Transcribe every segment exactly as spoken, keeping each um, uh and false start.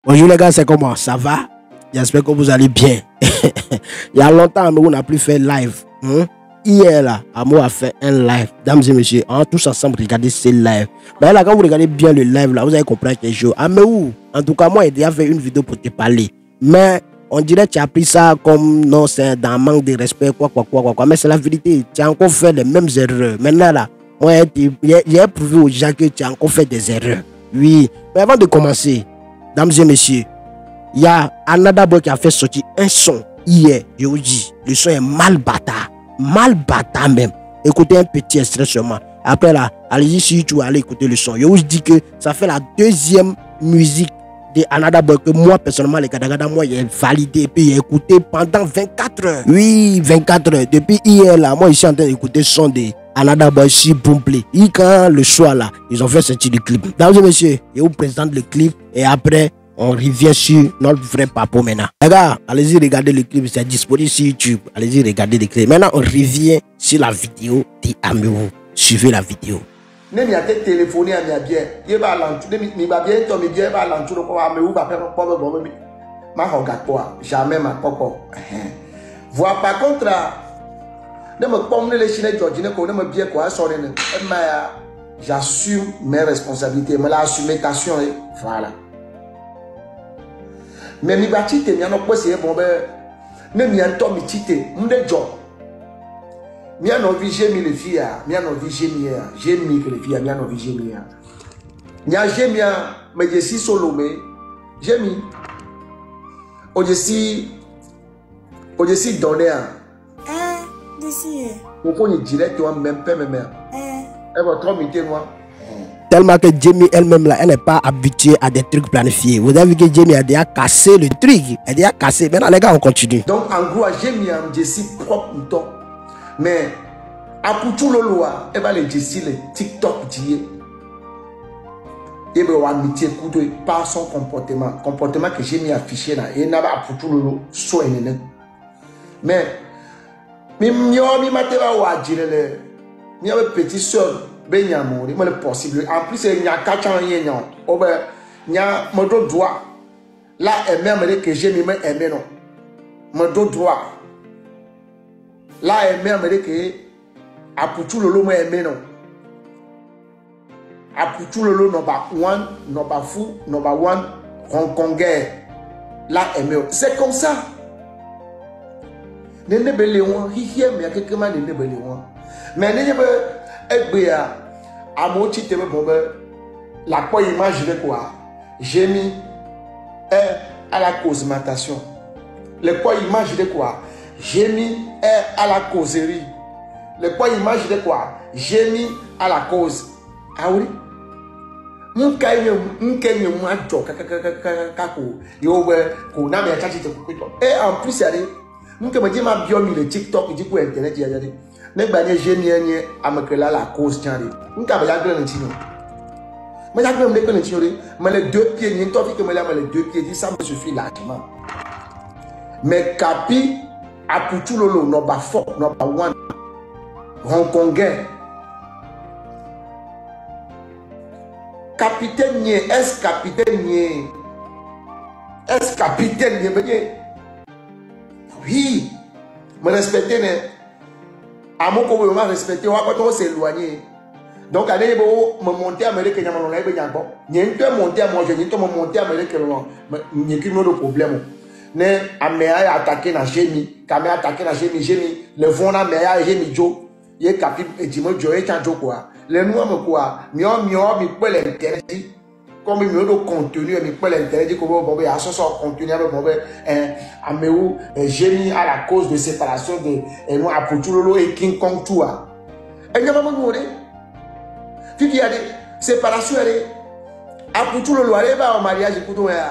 Bonjour les gars, c'est comment? Ça va? J'espère que vous allez bien. Il y a longtemps, on n'a plus fait live. Hein? Hier, là, Amo a fait un live. Dames et messieurs, on a tous ensemble regardé ce live. Mais là, quand vous regardez bien le live, là, vous allez comprendre quelque chose. Ah, mais où? En tout cas, moi, j'ai déjà fait une vidéo pour te parler. Mais on dirait que tu as pris ça comme non, c'est dans manque de respect, quoi, quoi, quoi, quoi, quoi. Mais c'est la vérité. Tu as encore fait les mêmes erreurs. Maintenant, là, moi, j'ai prouvé aux gens que tu as encore fait des erreurs. Oui. Mais avant de commencer, dames et messieurs, il y a Another Boy qui a fait sortir un son hier. Je vous dis, le son est mal bâtard. Mal bâtard même. Écoutez un petit extrait seulement. Après là, allez-y sur YouTube, allez écouter le son. Je vous dis que ça fait la deuxième musique de Another Boy que moi personnellement, les Gadagada, moi j'ai validé et puis j'ai écouté pendant vingt-quatre heures. Oui, vingt-quatre heures. Depuis hier là, moi je suis en train d'écouter le son de Another Boy sur Boomplay. Et quand le soir là, ils ont fait sortir le clip. Mesdames et messieurs, je vous présente le clip et après on revient sur notre vrai papo maintenant. Les gars, allez-y regarder le clip, c'est disponible sur YouTube. Allez-y regarder le clip. Maintenant, on revient sur la vidéo de Améou. Suivez la vidéo. Ne mi a te téléphoné à mi bien. Il va l'entour. Ne mi va bien toi mi bien va l'entour de quoi Améou va faire pas bon mais ma regarde quoi jamais ma popo. Voir par contre ne me pomme les Chinois George ne connaît me bien quoi sorry ne. J'assume mes responsabilités. Me la assumation voilà. Mais mi ba chite mi ano kwese bon be ne mi anto mi chite mde jo mi ano vi jemi le fia mi ano vi jemi ya jemi que le fia mi ano vi jemi ya nya jemi ya me je si solo me jemi o je si o je si donner ah d'ici o ko ni direct wa même pas même eh e ba trop mi te moi. Tellement que Jamie elle-même là, elle n'est pas habituée à des trucs planifiés. Vous avez vu que Jamie a déjà cassé le truc. Elle a déjà cassé. Maintenant les gars, on continue. Donc en gros, Jamie a un Jessie propre temps. Mais à tout le loi, elle va le Jessie le TikTok dit. Et bien, on a amitié par son comportement. Comportement que Jamie a affiché là. Et n'a pas pour tout le lot, soit une. Mais, mais, mi mi matera ou a dit le, mi a petit soeur. Ben y a mourir, mais le possible. En plus, il y a quatre ans, il y a oh ben, il y a mon droit. Là, elle même que j'ai mis aimé non. Mon droit. Là, elle même que à pour tout le lot, moi aimé non. À pour tout le lot, number one, number fou, number one, Hongkongais. Là, aimé. C'est comme ça. Ne ne belé on, hi hi, mais il y a quelques man ne belé on. Mais ne ne belé à mon titre, la quoi image de quoi j'ai mis à la cosmétation. Le quoi image de quoi j'ai mis à la causerie. Le quoi image de quoi j'ai mis à la cause. Ah oui. Mon caillou, mon caillou, moi, et en plus, elle est. Mon que me dit ma bio mis le TikTok, dit quoi internet, il y a dit. Ne banye génie à me créer la cause tiens. On a bien grand intino. Mais j'ai grand grand intino. Mais les deux pieds, ni toi que me l'a les deux pieds, ça me suffit largement. Mais capi à tout le lot, non pas fort, non pas one. Hongkongais. Capitaine nié, est capitaine nié. Est capitaine nié. Oui, me respecter ne. À mon coup, je respecter, on va pas s'éloigner. Donc, allez, me monter à Amérique, il y a un peu de bon. Il y a un peu monter à moi, je n'y a pas monter à Amérique, il n'y a qu'un autre problème. Ne, à me attaquer dans Gémi, quand me attaquer dans Gémi, Gémi, le vent à me Gémi Joe, il y a capi, et dis-moi, Joe, et quand Joe quoi. Le noir me quoi, mieux, mieux, mais quoi l'intérêt, comme il y a de contenu, mais quoi l'intérêt, dit que bon, ben, à ce soir, contenu, bon, ben, à me Gémi à la cause de séparation de, et moi, à Poutulolo et King Kong Toua. Et il y a pas de puis il y a des séparations, à Poutulolo, elle va au mariage, pour toi.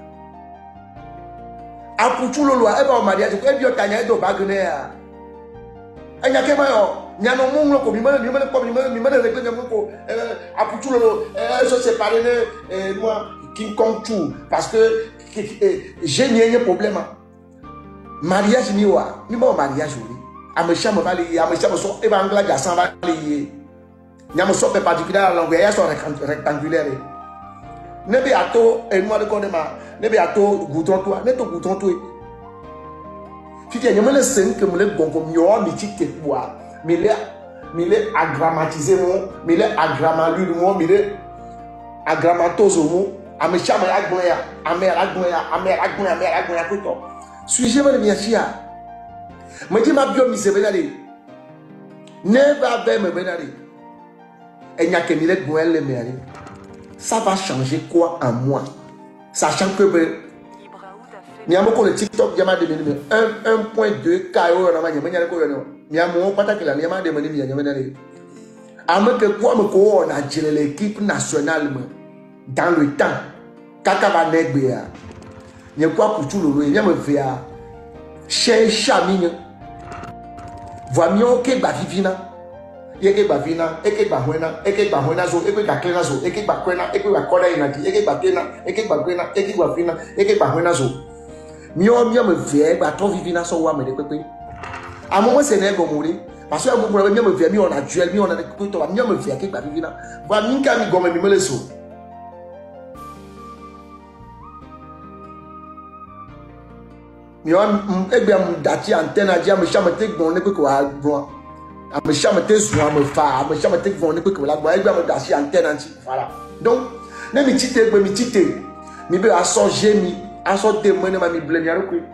À Poutulolo, elle va au mariage, elle vient gagner de bagner. Et il y a quelqu'un, il y a un monde comme il m'a dit, il m'a dit, il m'a dit, à Poutulolo, elle se sépare de moi, King Kong Toua, parce que j'ai mis un problème. Mariage ni wa, ni bon mariage oui. À me chambre va les, à me chambre so, et va angla gassan va les. N'y a me so particulier la langue, elles sont rectangulaires. Ne be ato et moi de connaître ma ne be ato goudron toi ne to goudron toi. Tu dis, il y a un scène que je gongo mieux, mais tu te bois, mais il est, mais il est agrammatisé, mais il est agrammalu, mais il est agrammatose, à mes chambres à Goya, à mes Agoya, à mes Agoya, à mes Agoya, plutôt. Suis-je me bien chia? Me dit ma bio, mise benali. Ne va pas me benali. Et il n'y a que mille Goël le mérite. Ça va changer quoi en moi? Sachant que. Mi amo le TikTok yama de meni un point deux K euro na manya manya ko yono mi amo pata que la mi ama de meni mi yama de amo que quoi me ko on a géré l'équipe nationale dans le temps kaka va negbe ya ni quoi pour tout le mi amo via chez chami voit mi o ke ba vivina ye ke ba vina e ke ba hoena e ke ba hoena zo e ke ba klena zo e ke ba kwena e ke ba kola inati e ke ba klena e ke ba kwena e ke ba vina e ke ba hoena zo. Mio mio me vie ba to vivi na so wa me de pepe a mo se ne go mori parce que mo mo mio me vie mi on a duel mi on a de pepe to mio me vie ke ba vivi na va mi ka mi go me mi me le so mio e gbe am dati antenne a dia me chama te go ne ko wa bro a me chama te zo a me fa a me chama te go ne ko la gbo e gbe am dati antenne anti voilà donc ne mi tite gbe mi tite mi be aso je mi à sortir de moi ne m'a mis blême à l'eau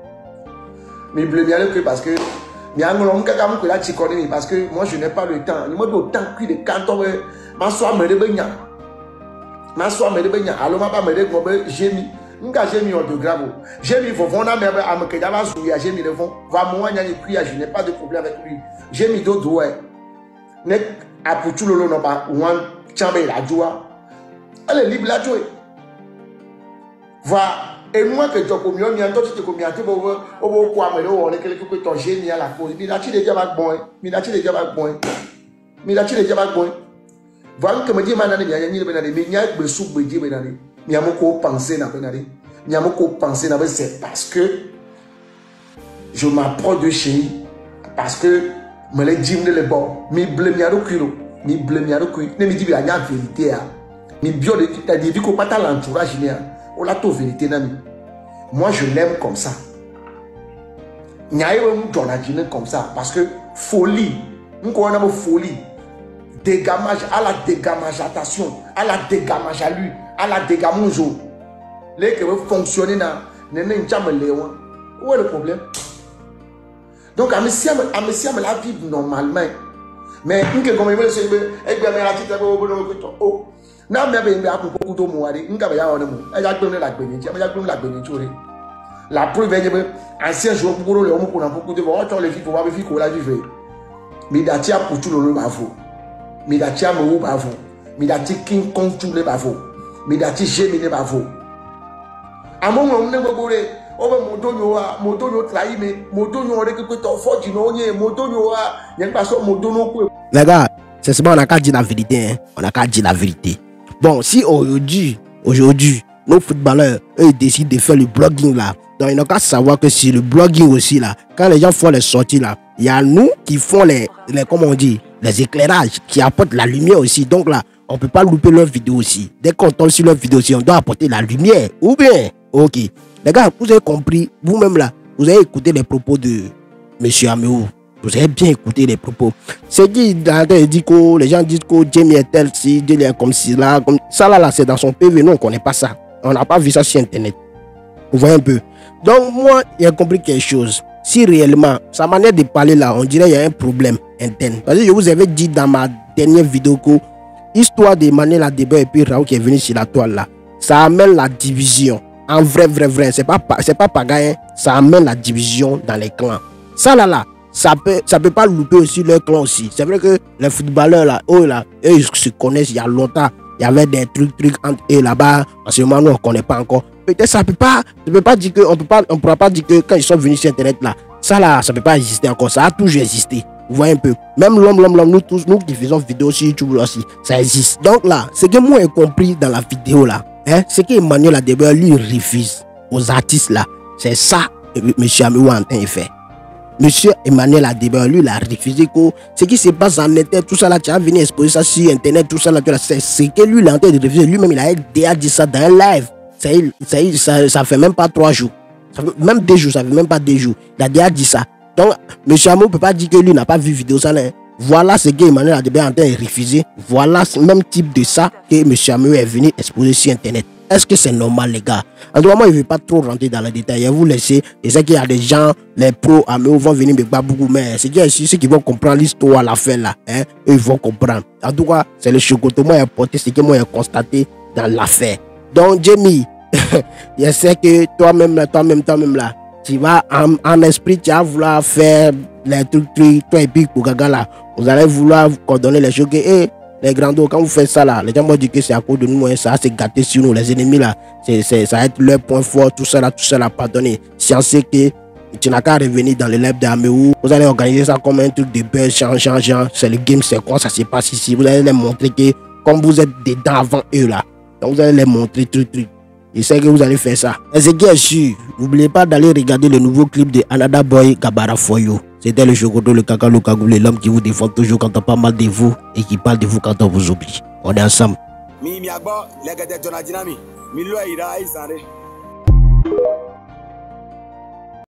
mi blême à l'eau parce que mi a un homme qui a un la chicorine parce que moi je n'ai pas le temps il m'a dit autant que de quand ma soeur me rebenya ma soeur me rebenya alors ma pas me rebenya j'ai mis nga j'ai mis autographe j'ai mis vont on a même à me que d'avance j'ai mis le fond va moi il y a des je n'ai pas de problème avec lui j'ai mis d'autres ouais ne à pour tout le long non pas ou un chambre la joie elle est libre la joie va. Et moi que tu as commis, tu as commis, tu as commis, tu as commis, tu as génie à la cause. Mais là, tu es déjà bon. Mais là, tu es déjà bon. Mais là, tu es déjà bon. Voilà que me dit, madame, il y a une benade, mais il y a un sou bédi benade. Il y a beaucoup pensé dans benade. Il y a beaucoup pensé dans benade. C'est parce que je m'approche de chez lui. Parce que me les dit le bon. Mais blême ya kilo. Mais blême ya kilo. Ne me dit, il y a une vérité. Mais bio de ta dit qu'on pas l'entourage. On a tout vérité nami. Moi je l'aime comme ça. Il y a un comme ça parce que folie, on a une folie, dégamage à la dégamageation, à la dégamage à lui, à la dégamage. Les qui veulent fonctionner dans n'est jamais léon. Où est le problème? Donc à monsieur à monsieur me la vivre normalement. Mais une que comme il veut se et bien la petite oh na me be a ko to mo wari nka be ya wona mo e ja gbe la gbe ni je me ja gbe la gbe ni tori la preuve est que ancien joueur pour le mo ko na ko de bo o to le fi fo wa be fi ko la vivre mi da ti a pour tout le ba fo mi da ti a mo ba fo mi da ti king kong tout le ba fo mi da ti je mi ne ba fo amon on ne gbogbo re o be mo do yo wa mo do yo trahi me mo do yo re ke to fo ji no nye mo do yo wa yen pa so mo do no ku. Les gars, c'est seulement on a qu'à dire la vérité, hein. On a qu'à dire la vérité. Bon, si aujourd'hui, aujourd'hui, nos footballeurs, eux, ils décident de faire le blogging là, donc ils n'ont qu'à savoir que si le blogging aussi là, quand les gens font les sorties là, il y a nous qui font les, les, comment on dit, les éclairages, qui apportent la lumière aussi. Donc là, on ne peut pas louper leur vidéo aussi. Dès qu'on tombe sur leur vidéo aussi, on doit apporter la lumière. Ou bien, ok. Les gars, vous avez compris, vous-même là, vous avez écouté les propos de M. Améou. Vous avez bien écouté les propos. C'est dit, dit que les gens disent que Jamie est tel, si, Jamie est comme si là, comme ça là, là c'est dans son P V. Nous, on ne connaît pas ça. On n'a pas vu ça sur Internet. Vous voyez un peu. Donc, moi, j'ai compris quelque chose. Si réellement, sa manière de parler là, on dirait qu'il y a un problème interne. Parce que je vous avais dit dans ma dernière vidéo que l'histoire de Manuel Adeba et puis Raoult qui est venu sur la toile là, ça amène la division. En vrai, vrai, vrai. C'est pas, c'est pas pagaille, hein. Ça amène la division dans les clans. Ça là, là. Ça peut, ça peut pas louper aussi leur clan aussi. C'est vrai que les footballeurs là, eux là, eux ils se connaissent il y a longtemps. Il y avait des trucs, trucs entre eux là-bas. En ce moment, nous on connaît pas encore. Peut-être ça peut pas, ça peut pas dire que, on peut pas, on pourra pas dire que quand ils sont venus sur Internet là, ça là, ça peut pas exister encore. Ça a toujours existé. Vous voyez un peu. Même l'homme, l'homme, l'homme, nous tous, nous qui faisons vidéo sur YouTube aussi, ça existe. Donc là, ce que moi j'ai compris dans la vidéo là, hein, c'est qu'Emmanuel Adeba lui refuse aux artistes là. C'est ça que M. Améou a en train de faire. Monsieur Emmanuel Adebayor, lui, il a refusé que ce qui se passe en internet, tout ça là, tu as venu exposer ça sur internet, tout ça là, c'est ce que lui, il a en train de refuser. Lui-même, il a déjà dit ça dans un live. Ça, ça, ça, ça fait même pas trois jours. Ça fait même deux jours, ça fait même pas deux jours. Il a déjà dit ça. Donc, monsieur Amo ne peut pas dire que lui n'a pas vu vidéo ça là. Voilà ce que Emmanuel Adebayor est en train de refuser. Voilà ce même type de ça que monsieur Amo est venu exposer sur internet. Est-ce que c'est normal, les gars? En tout cas, moi, je ne vais pas trop rentrer dans les détails. Je vais vous laisser. Je sais qu'il y a des gens, les pros, amis, vont venir me battre beaucoup. Mais c'est qu'il ceux qui vont comprendre l'histoire à la fin, là, hein, eux, ils vont comprendre. En tout cas, c'est le chocolat. Moi, j'ai porté ce que moi, j'ai constaté dans l'affaire. Donc, Jamie, je sais que toi-même, toi-même, toi-même, là, tu vas en, en esprit, tu vas vouloir faire les trucs, trucs, toi et puis pour Gaga, là. Vous allez vouloir coordonner les choses que, hey, les grands, quand vous faites ça là, les gens vont dire que c'est à cause de nous, hein, ça c'est gâté sur nous, les ennemis là, c'est, c'est, ça va être leur point fort, tout ça là, tout ça là, pardonnez. Si on sait que tu n'as qu'à revenir dans les lèvres d'Améou, vous allez organiser ça comme un truc de buzz, change, change, change, c'est le game, c'est quoi, ça se passe ici, vous allez les montrer que, comme vous êtes dedans avant eux là, donc vous allez les montrer, truc, truc. Je sais que vous allez faire ça. Et ce qui est sûr, n'oubliez pas d'aller regarder le nouveau clip de Another Boy Gabara For You. C'était le Chocoto, le Kaka, le Kagoulé, l'homme qui vous défend toujours quand on parle mal de vous et qui parle de vous quand on vous oublie. On est ensemble. Mi mi agbo legede jona dinami mi lo ira isare